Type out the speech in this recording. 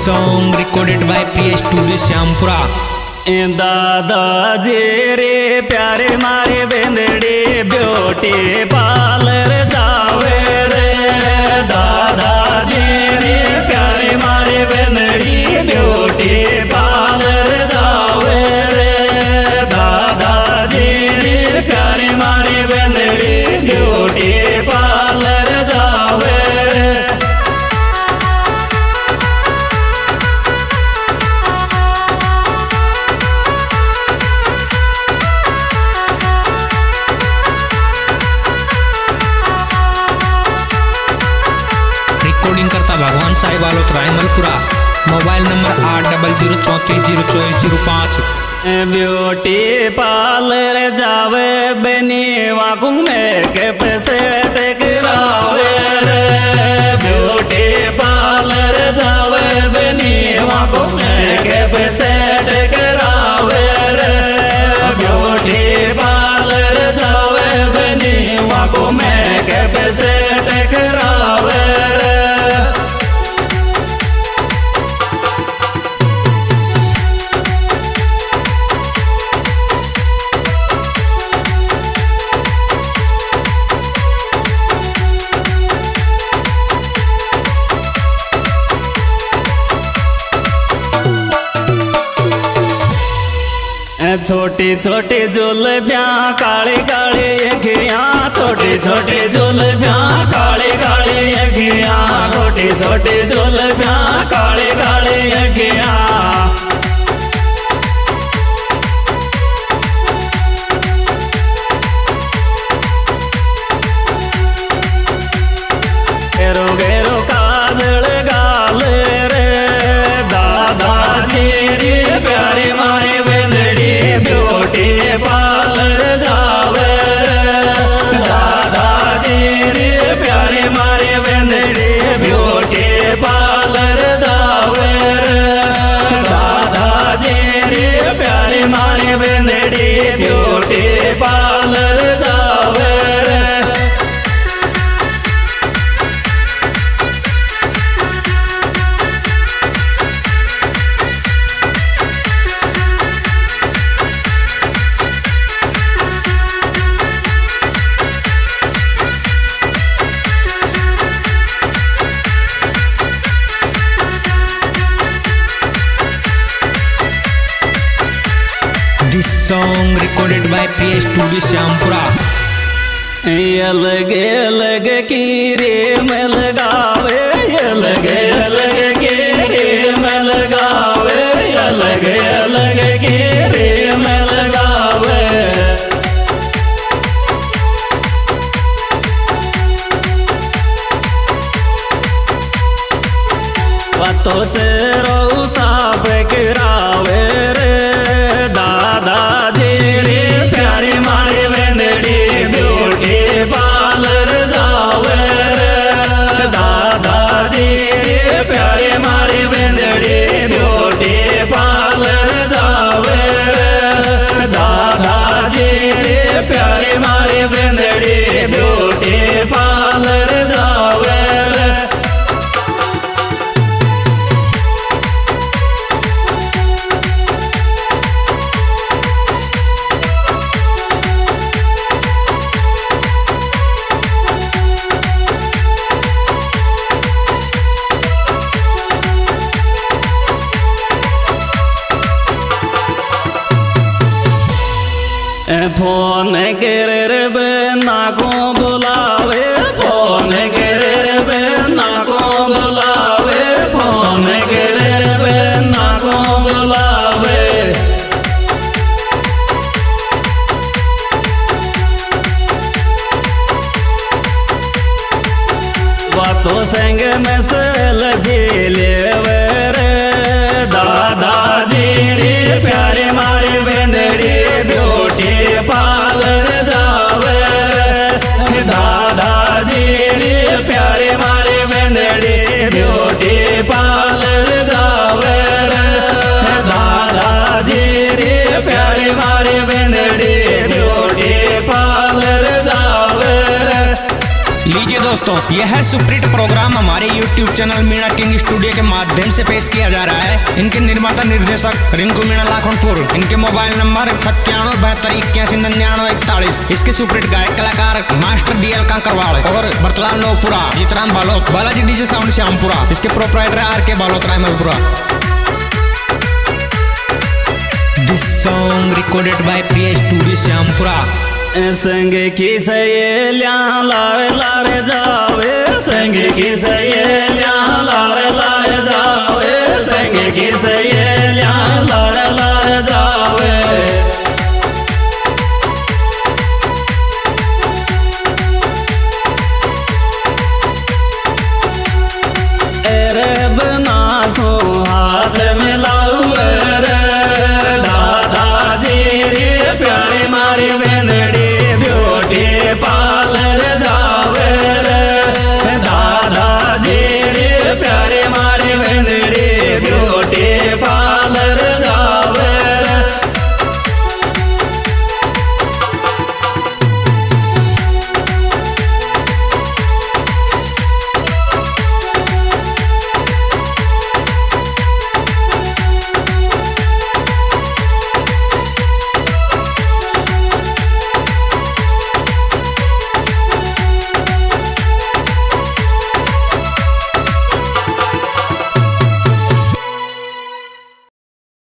song recorded by Priya Studio Syampura। दादाजी रे प्यारे मारे बेंदड़ी ब्यूटी पार्लर जावे रे। दादाजी रे प्यारे मारे बेंदड़ी ब्यूटी पार्लर जावे रे। दादाजी रे प्यारे मारे बेंदड़ी ब्यूटी पार्लर जावे रे। रिकॉर्डिंग करता Bhagwan Sahib Alot Raimalpura. Mobile number 8003402405। Beauty parlour जावे बनी वाकू में के पैसे टकरावे रे। ब्यूटी पार्लर जावे बनी वाकू में के पैसे टकरावे रे। ब्यूटी पार्लर जावे बनी वाकू में के पैसे टकरावे रे। छोटी छोटी जुल्फियाँ काली काली अखियाँ। छोटी छोटी जुल्फियाँ काली काली अखियाँ। छोटी छोटी जुल्फियाँ काली काली अखियाँ। घेरो घेरो काजल गाल रे। दादाजी रे प्यारे मारे बेंदड़ी ब्यूटी पार्लर जावे रे। दादाजी रे प्यारे मारे बेंदड़ी ब्यूटी पार्लर जावे रे। दादाजी रे प्यारे मारे बेंदड़ी ब्यूटी पार्लर जावे रे। This song recorded by Priya Studio Syampura। अलग अलग की रे में लगावे। अलग अलग की रे में लगावे। अलग अलग की रे में लगावे। तो चेरो साफ गिरावे रे। दादाजी रे प्यारे मारे बेंदड़ी ब्यूटी पार्लर जावे रे। दादाजी रे प्यारे मारे बेंदड़ी ब्यूटी पार्लर जावे रे। दादाजी रे प्यारे मारे बेंदड़ी ब्यूटी पार्लर जावे रे। फोन गिर ना को बुलावे। फोन गिर ना को बुलावे। फोन गिर ना को बुलावे। बातों संग में से लगी लेवे रे। दादाजी रे प्यारे मारे बेंदड़ी ब्यूटी पार्लर जावे रे। दादाजी रे प्यारे मारे बेंदड़ी ब्यूटी पार्लर जावे रे। दादाजी रे प्यारे मारे बेंदड़ी ब्यूटी पार्लर जावे रे। लीजिए दोस्तों, यह सुप्रीट प्रोग्राम हमारे YouTube channel Meena king studio के माध्यम से पेश किया जा रहा है। इनके निर्माता निर्देशक रिंकू मीणा लाखनपुर। इनके मोबाइल नंबर 9772819941। इसके सुप्रीट गायक कलाकार मास्टर DL कांकरवाल और बरतलाल नौपुरा, जीतराम बालोत, बालाजी डीजे साउंड श्यामपुरा। इसके proprietor RK Balot Raimalpura. This song recorded by Priya Studio Shyampura. संग की सहेलियां लारे लारे जावे, संग की सहेलियां लारे लारे जावे, संग की सहेलियां लारे लारे जावे। अरे बना सो हाथ मिलाऊ रे दादाजी रे प्यारे मारी वेंदड़ी ब्योटी पा